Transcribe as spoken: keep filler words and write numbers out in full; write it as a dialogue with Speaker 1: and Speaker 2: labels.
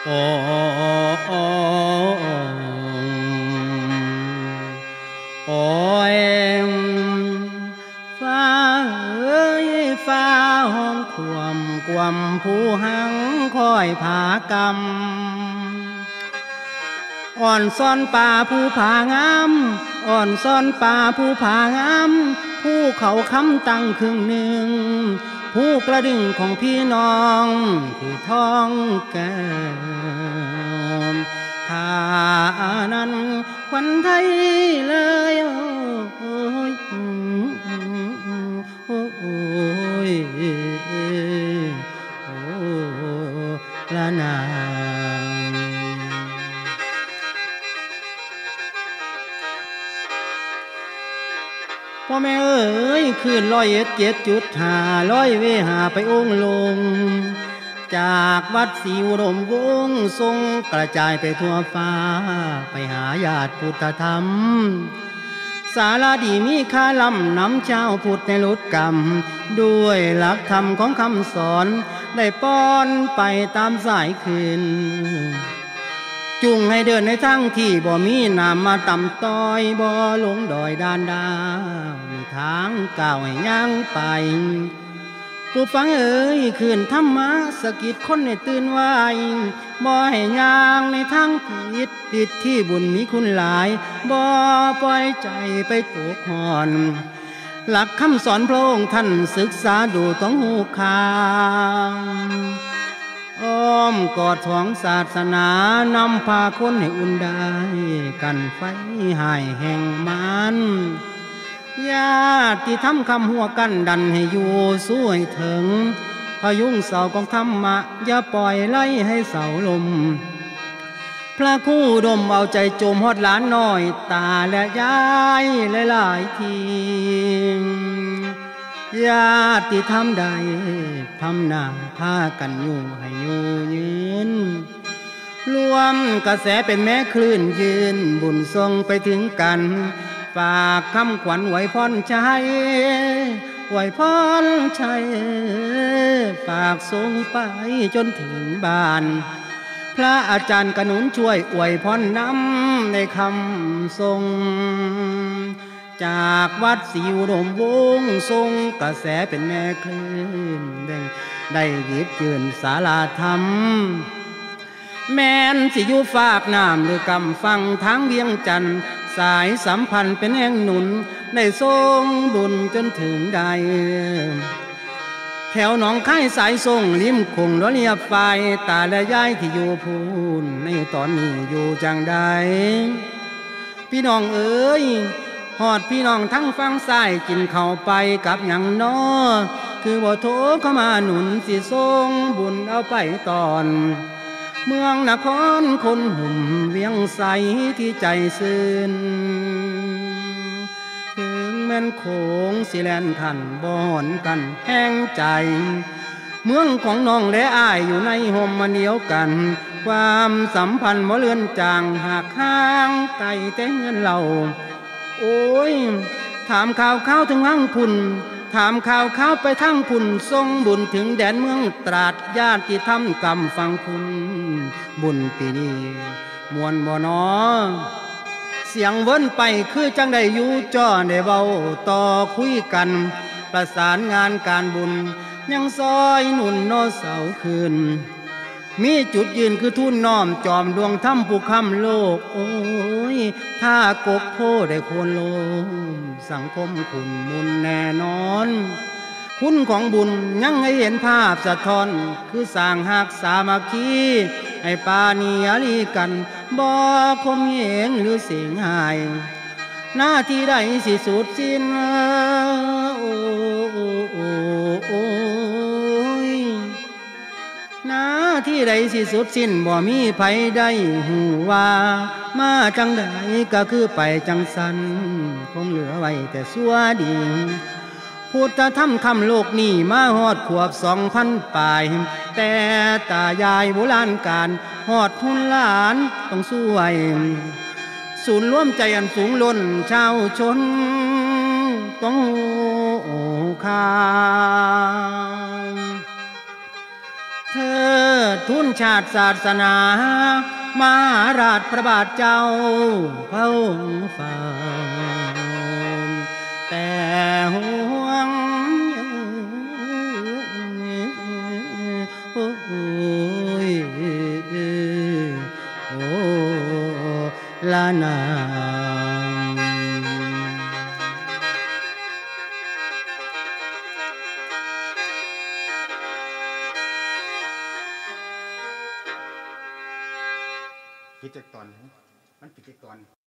Speaker 1: โอ้โอ้ยฟ้าเอ้ยฟ้าห้องความความผู้หังคอยผากรรมอ่อนซ่อนป่าผู้ผางามอ่อนซ่อนป่าผู้ผางามผู้เขาค้ำตั้งครึ่งหนึ่งผู้กระดิ่งของพี่น้องคือท้องแก้วถ้านั้นควันไทยเลยโอ้ยโอ้ยโอ้ละนาพ่อแม่เอ้ยคืนร้อยเอ็ดเจ็ดจุดห้าร้อยเวหาไปองค์ลงจากวัดศรีอุดมวงศ์ทรงกระจายไปทั่วฟ้าไปหาญาติพุทธธรรมสารดีมีค่าลำนำเจ้าพุทธในลุดกรรมด้วยหลักธรรมของคำสอนได้ป้อนไปตามสายคืนจุงให้เดินในทางที่บ่มีน้ำมาต่ำต้อยบ่ลงดอยดานดาวมีทางก้าวให้ย่างไปผู้ฟังเอ๋ยคืนธรรมะสะกิดคนให้ตื่นไว้บ่ให้ย่างในทางผิดผิดที่บุญมีคุณหลายบ่ปล่อยใจไปตกหอนหลักคำสอนพระองค์ท่านศึกษาดูต้องหูข่าวอ้อมกอดของศาสนานำพาคนให้อุ่นได้กันไฟหายแห่งมันญาติทำคำหัวกันดันให้อยู่สู้ให้ถึงพยุงเสาของธรรมะอย่าปล่อยไล่ให้เสาลมพระคู่ดมเอาใจโจมฮอดหลานน้อยตาและยายหลายๆทีญาติทำใดทำหน้าพากันอยู่ให้อยู่ยืนรวมกระแสเป็นแม่คลื่นยืนบุญทรงไปถึงกันฝากคำขวัญไหวพรใจไหวพรใจฝากส่งไปจนถึงบ้านพระอาจารย์กนุนช่วยอวยพรนำในคำทรงจากวัดศรีอุดมวงศ์ทรงกระแสเป็นแม่คลื่นได้หยิบยืนศาลาธรรมแม่นสิอยู่ฝากน้ำหรือกำฟังทางเวียงจันทร์สายสัมพันธ์เป็นแห่งหนุนได้ทรงบุญจนถึงใดแถวหนองคายสายทรงริมคงรถเรียบไฟตาและยายที่อยู่พูนในตอนนี้อยู่จังใดพี่น้องเอ๋ยหอดพี่น้องทั้งฟังซ้ายกินเข้าไปกับอย่างน้อคือบ่โทเข้ามาหนุนสิทรงบุญเอาไปตอนเมืองนครคนหุ่มเวียงใสที่ใจซื่นถึงแม่นโขงสิแลนขันบ่อนกันแห้งใจเมืองของน้องและอ้ายอยู่ในห่มมันเดียวกันความสัมพันธ์บ่เลือนจางหากห่างไกลแต่เงินเราโอ้ยถามข่าวข้าวถึงห้างพุ่นถามข่าวข้าวไปทั้งพุ่นทรงบุญถึงแดนเมืองตราดญาติธรรมกำฟังคุณบุญปีนี้มวนบ่นอเสียงเวิ้นไปคือจังได้อยู่จ้อได้เบาต่อคุยกันประสานงานการบุญยังซอยหนุนโนเสาคืนมีจุดยืนคือทุ่นน้อมจอมดวงถ้ำผู้คำโลกโอ้ยถ้ากกโพได้ควรลมสังคมขุนมุนแน่นอนคุณของบุญยังให้เห็นภาพสะท้อนคือสร้างหักสามัคคีให้ปานีอลีกันบ่คมเหงหรือเสียงหายหน้าที่ใดสิสุดสิ้นโอ้โอ้โอ้โอ้หน้าที่ใดสิสุดสิ้นบ่มีไผได้หูว่ามาจังใดก็คือไปจังสันคงเหลือไว้แต่สัวดีพุทธธรรมคำโลกนี้มาฮอดขวบสองพันปลายแต่ตายายโบราณการฮอดทุนหลานต้องสู้ไว้ศูนย์รวมใจอันสูงล้นชาวชนต้องข่าวเธอดทุนชาติศาสนามาราชพระบาทเจ้าพระองค์ฝ่าแต่ห่วงโอ้ยโอ้ลานามปิดจากตอนมันปิดจากตอน